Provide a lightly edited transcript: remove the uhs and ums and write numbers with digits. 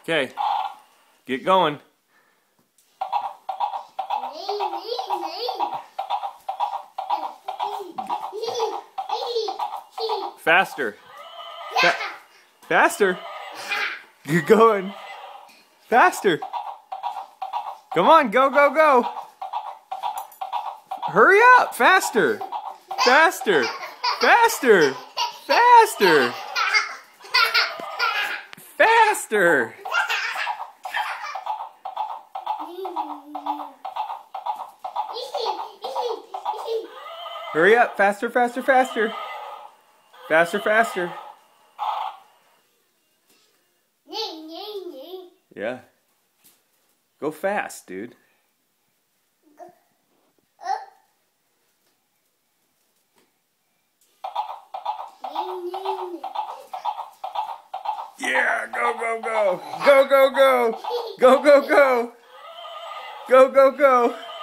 Okay, get going. Faster. Faster. You're going. Faster. Come on, go, go, go. Hurry up, faster. Faster. Faster. Faster. Faster. Hurry up, faster, faster, faster. Faster, faster. Yeah. Go fast, dude. Yeah, go, go, go. Go, go, go. Go, go, go. Go, go, go.